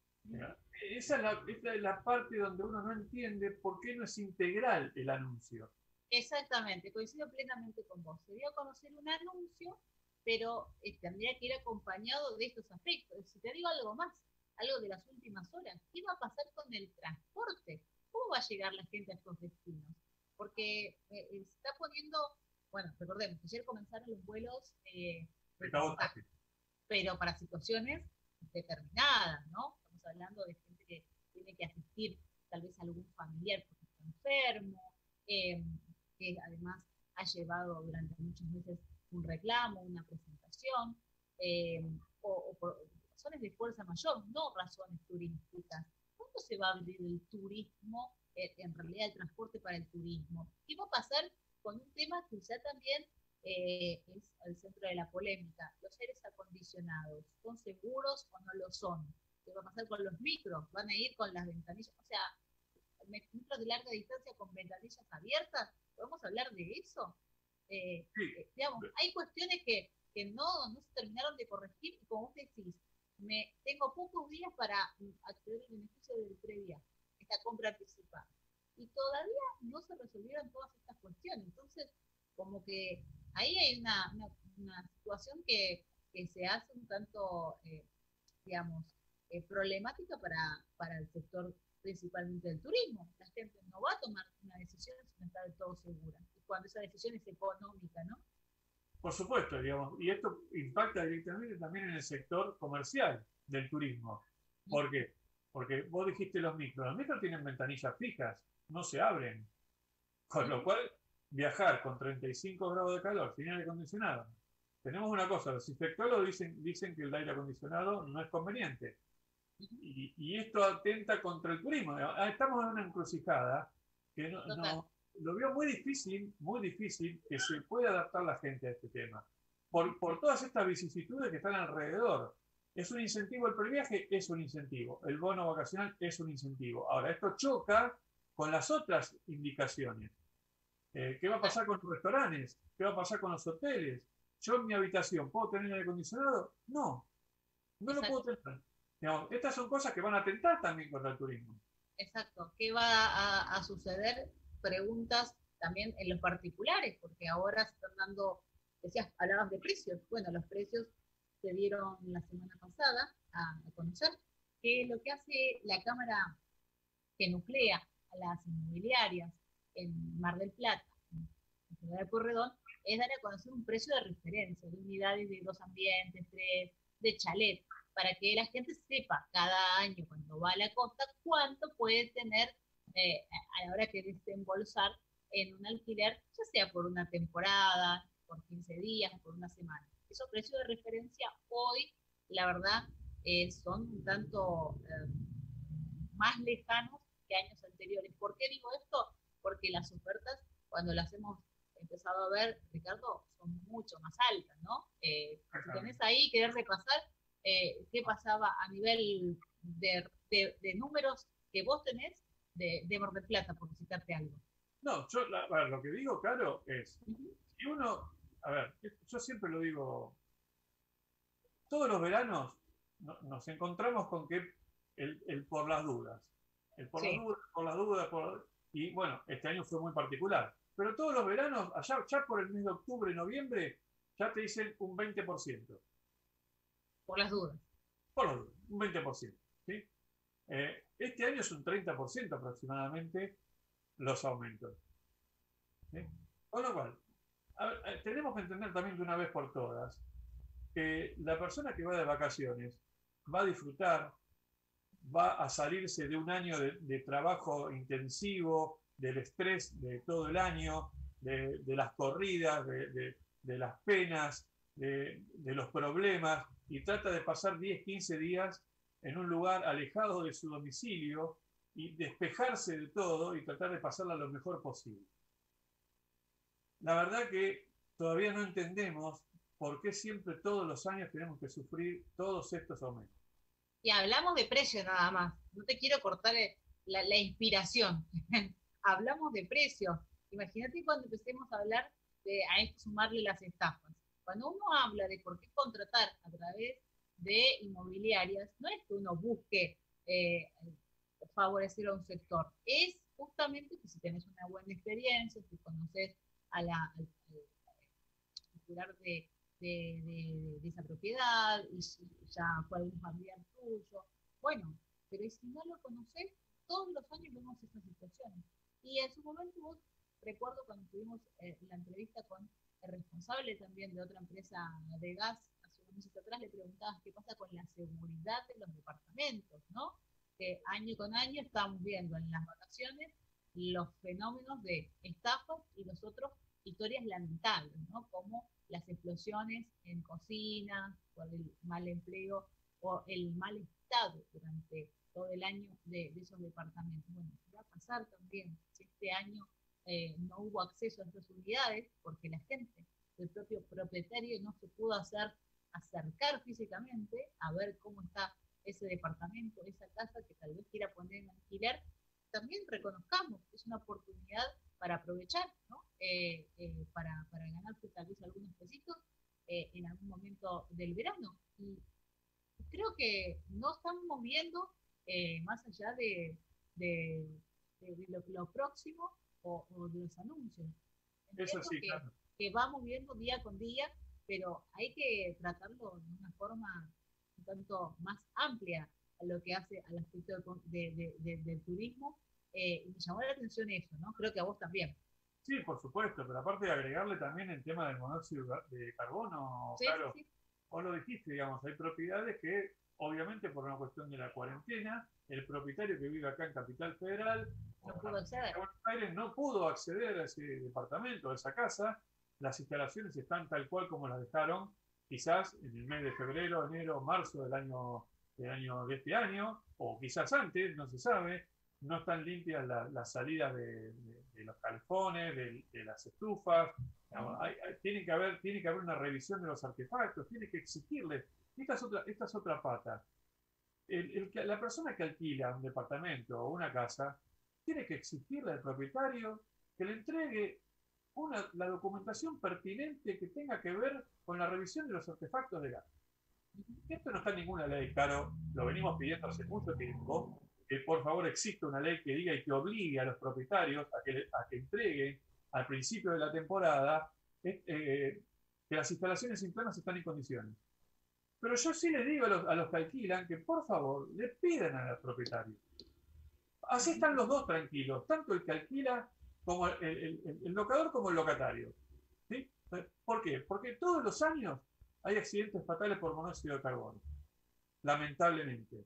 Esa es la parte donde uno no entiende por qué no es integral el anuncio. Exactamente, coincido plenamente con vos. Se dio a conocer un anuncio, pero tendría que ir acompañado de estos aspectos. Si te digo algo más, algo de las últimas horas, ¿qué va a pasar con el transporte? ¿Cómo va a llegar la gente a estos destinos? Porque se está poniendo bueno, recordemos, ayer comenzaron los vuelos de cabotaje, pero para situaciones determinadas, ¿no? Estamos hablando de gente que tiene que asistir tal vez a algún familiar porque está enfermo, que además ha llevado durante muchos meses un reclamo, una presentación, o por razones de fuerza mayor, no razones turísticas. ¿Cuándo se va a abrir el turismo, en realidad el transporte para el turismo? ¿Qué va a pasar con un tema que ya también es el centro de la polémica? Los aires acondicionados, ¿son seguros o no lo son? ¿Qué va a pasar con los micros? ¿Van a ir con las ventanillas? O sea, micros de larga distancia con ventanillas abiertas. ¿Podemos hablar de eso? Digamos, hay cuestiones que no se terminaron de corregir y como vos decís, tengo pocos días para acceder al beneficio del previa, esta compra anticipada. Y todavía no se resolvieron todas estas cuestiones. Entonces, como que ahí hay una situación que se hace un tanto, digamos, problemática para el sector principalmente del turismo. La gente no va a tomar una decisión si no está del todo segura. Y cuando esa decisión es económica, ¿no? Por supuesto, digamos, y esto impacta directamente también en el sector comercial del turismo. ¿Por qué? Porque vos dijiste los micros tienen ventanillas fijas, no se abren. Con lo cual, viajar con 35 grados de calor sin aire acondicionado. Tenemos una cosa, los inspectólogos dicen que el aire acondicionado no es conveniente. Y esto atenta contra el turismo. Estamos en una encrucijada que lo veo muy difícil que se pueda adaptar la gente a este tema. Por todas estas vicisitudes que están alrededor. ¿Es un incentivo el previaje? Es un incentivo. El bono vacacional es un incentivo. Ahora, esto choca con las otras indicaciones. ¿Qué va a pasar con los restaurantes? ¿Qué va a pasar con los hoteles? ¿Yo en mi habitación puedo tener aire acondicionado? No lo puedo tener. Digamos, estas son cosas que van a atentar también contra el turismo. Exacto. ¿Qué va a suceder? Preguntas también en los particulares, porque ahora se están dando, hablabas de precios. Bueno, los precios se dieron la semana pasada a conocer, que lo que hace la Cámara que nuclea a las inmobiliarias en Mar del Plata, en Ciudad de Pueyrredón, es dar a conocer un precio de referencia de unidades de 2 ambientes, 3, de chalet, para que la gente sepa cada año cuando va a la costa cuánto puede tener a la hora que desembolsar en un alquiler, ya sea por una temporada, por 15 días, por una semana. Esos precios de referencia hoy, la verdad, son un tanto más lejanos que años anteriores. ¿Por qué digo esto? Porque las ofertas, cuando las hemos empezado a ver, Ricardo, son mucho más altas, ¿no? Si tenés ahí, querés repasar qué pasaba a nivel de números que vos tenés de Mar del Plata, por citarte algo. No, yo lo que digo, claro, es, si uno, yo siempre lo digo, todos los veranos nos encontramos con que el por las dudas, y bueno, este año fue muy particular, pero todos los veranos, allá ya por el mes de octubre, noviembre, ya te dicen un 20%. Por las dudas. Por las dudas, un 20%. ¿Sí? Este año es un 30% aproximadamente los aumentos. ¿Sí? Con lo cual, tenemos que entender también de una vez por todas que la persona que va de vacaciones va a disfrutar, va a salirse de un año de trabajo intensivo, del estrés de todo el año, de las corridas, de las penas, de los problemas, y trata de pasar 10, 15 días en un lugar alejado de su domicilio y despejarse de todo y tratar de pasarla lo mejor posible. La verdad que todavía no entendemos por qué siempre todos los años tenemos que sufrir todos estos aumentos. Y hablamos de precio nada más. No te quiero cortar la inspiración. Hablamos de precio. Imagínate cuando empecemos a hablar a esto sumarle las estafas. Cuando uno habla de por qué contratar a través de inmobiliarias, no es que uno busque favorecer a un sector, es justamente que si tenés una buena experiencia, si conoces al titular de esa propiedad, y si ya fue algún familiar tuyo, bueno, pero si no lo conoces, todos los años vemos estas situaciones. Y en su momento vos recuerdo cuando tuvimos la entrevista con el responsable también de otra empresa de gas, hace unos meses atrás, le preguntabas qué pasa con la seguridad de los departamentos, ¿no? Que año con año estamos viendo en las vacaciones los fenómenos de estafas y los otros historias lamentables, ¿no? Como las explosiones en cocinas, por el mal empleo o el mal estado durante todo el año de esos departamentos. Bueno, va a pasar también si este año no hubo acceso a estas unidades porque la gente, el propio propietario, no se pudo acercar físicamente a ver cómo está ese departamento, esa casa que tal vez quiera poner en alquiler. También reconozcamos que es una oportunidad para aprovechar, ¿no? Para ganarse tal vez algunos pesitos en algún momento del verano. Y creo que no estamos viendo más allá de lo próximo o de los anuncios. Eso sí, claro. Que vamos viendo día con día, pero hay que tratarlo de una forma un tanto más amplia a lo que hace al aspecto del turismo. Y me llamó la atención eso, ¿no? Creo que a vos también. Sí, por supuesto, pero aparte de agregarle también el tema del monóxido de carbono, sí, claro, sí. Vos lo dijiste, digamos, hay propiedades que, obviamente por una cuestión de la cuarentena, el propietario que vive acá en Capital Federal, no pudo acceder. Buenos Aires, no pudo acceder a ese departamento, a esa casa. Las instalaciones están tal cual como las dejaron, quizás en el mes de febrero, enero, marzo de este año, o quizás antes, no se sabe. No están limpias las salidas de los calefones, de las estufas. Tiene que haber una revisión de los artefactos, tiene que exigirles. Esta es otra pata. La persona que alquila un departamento o una casa tiene que exigirle al propietario que le entregue la documentación pertinente que tenga que ver con la revisión de los artefactos de gas. Esto no está en ninguna ley, Caro, lo venimos pidiendo hace mucho tiempo, que por favor exista una ley que diga y que obligue a los propietarios a que entreguen al principio de la temporada que las instalaciones internas están en condiciones. Pero yo sí les digo a los que alquilan que por favor le pidan a los propietarios. Así están los dos tranquilos, tanto el que alquila como el locador como el locatario. ¿Sí? ¿Por qué? Porque todos los años hay accidentes fatales por monóxido de carbono. Lamentablemente.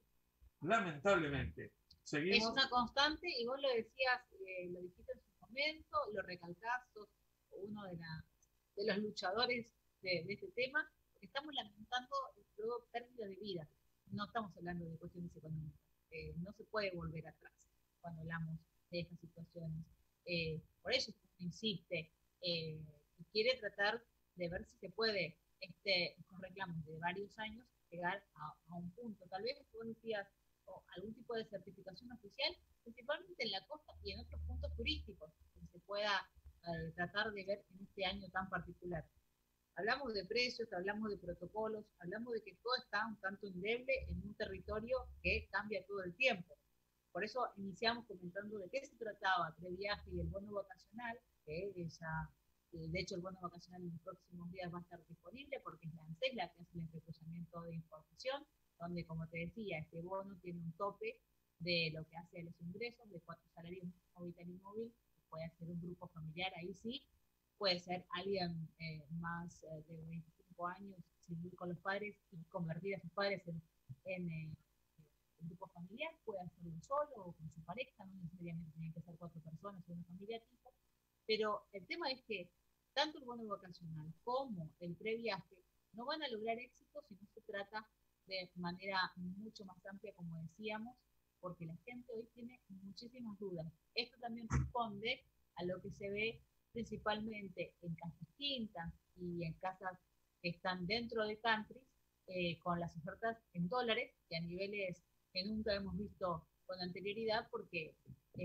Seguimos. Es una constante, y vos lo decías, lo dijiste en su momento, lo recalcás, sos uno de los luchadores de este tema. Estamos lamentando todo pérdida de vida. No estamos hablando de cuestiones económicas. No se puede volver atrás cuando hablamos de estas situaciones. Por eso uno insiste y quiere tratar de ver si se puede estos reclamos de varios años llegar a un punto. Tal vez vos decías algún tipo de certificación oficial, principalmente en la costa y en otros puntos turísticos, que se pueda tratar de ver en este año tan particular. Hablamos de precios, hablamos de protocolos, hablamos de que todo está un tanto endeble en un territorio que cambia todo el tiempo. Por eso iniciamos comentando de qué se trataba previaje y el bono vacacional, que ya, de hecho el bono vacacional en los próximos días va a estar disponible porque es la ANSES la que hace el entrecruzamiento de información, donde, como te decía, este bono tiene un tope de lo que hace a los ingresos, de 4 salarios vital y móvil, puede ser un grupo familiar, ahí sí, puede ser alguien más de 25 años, seguir con los padres y convertir a sus padres en grupo familiar, puede hacerlo solo o con su pareja, no necesariamente tienen que ser 4 personas o una familia tipo, pero el tema es que tanto el bono vacacional como el previaje no van a lograr éxito si no se trata de manera mucho más amplia, como decíamos, porque la gente hoy tiene muchísimas dudas. Esto también responde a lo que se ve principalmente en casas quintas y en casas que están dentro de countries, con las ofertas en dólares, que a niveles que nunca hemos visto con anterioridad, porque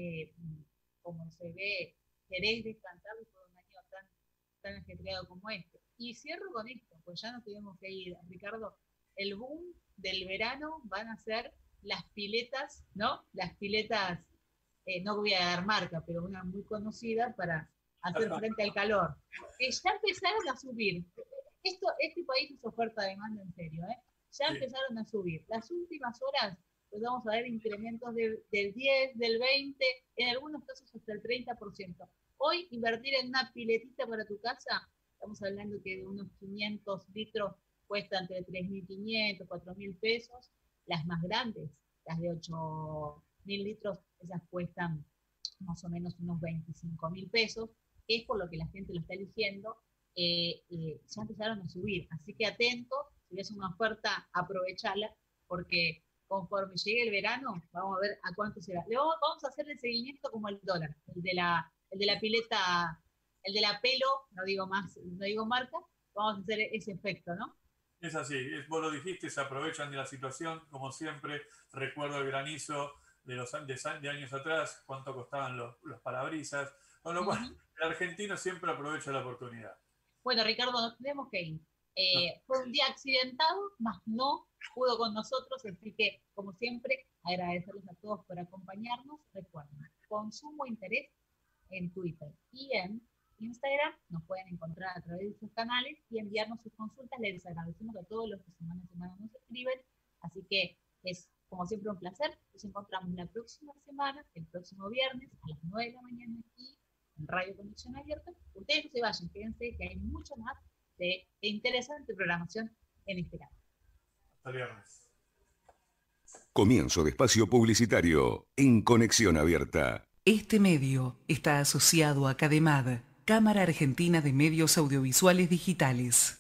como se ve, querés descansar después de un año tan ajetreado como este. Y cierro con esto, pues ya nos tenemos que ir, Ricardo. El boom del verano van a ser las piletas, ¿no? Las piletas, no voy a dar marca, pero una muy conocida para hacer frente al calor. Ya empezaron a subir. Este país es oferta-demanda en serio, ¿eh? Ya empezaron a subir. Las últimas horas pues vamos a ver incrementos del 10, del 20, en algunos casos hasta el 30%. Hoy invertir en una piletita para tu casa, estamos hablando que de unos 500 litros cuesta entre 3.500, 4.000 pesos. Las más grandes, las de 8.000 litros, esas cuestan más o menos unos 25.000 pesos, que es por lo que la gente lo está eligiendo. Ya empezaron a subir, así que atentos, si ves una oferta, aprovechala, porque conforme llegue el verano, vamos a ver a cuánto será. Vamos a hacer el seguimiento como el dólar, el de la pileta, el de la pelo, no digo marca, vamos a hacer ese efecto, ¿no? Es así, vos lo dijiste, se aprovechan de la situación, como siempre. Recuerdo el granizo de años atrás, cuánto costaban los parabrisas, con lo cual el argentino siempre aprovecha la oportunidad. Bueno, Ricardo, nos tenemos que ir. Fue un día accidentado, mas no pudo con nosotros, así que, como siempre, agradecerles a todos por acompañarnos. Recuerden, Consumo Interés en Twitter y en Instagram, nos pueden encontrar a través de sus canales y enviarnos sus consultas. Les agradecemos a todos los que semana a semana nos escriben, así que es como siempre un placer. Nos encontramos la próxima semana, el próximo viernes a las 9 de la mañana aquí en Radio Conexión Abierta. Ustedes no se vayan, fíjense que hay mucho más de interesante programación en este canal. Hasta el viernes. Comienzo de espacio publicitario en Conexión Abierta. Este medio está asociado a CADEMAD, Cámara Argentina de Medios Audiovisuales Digitales.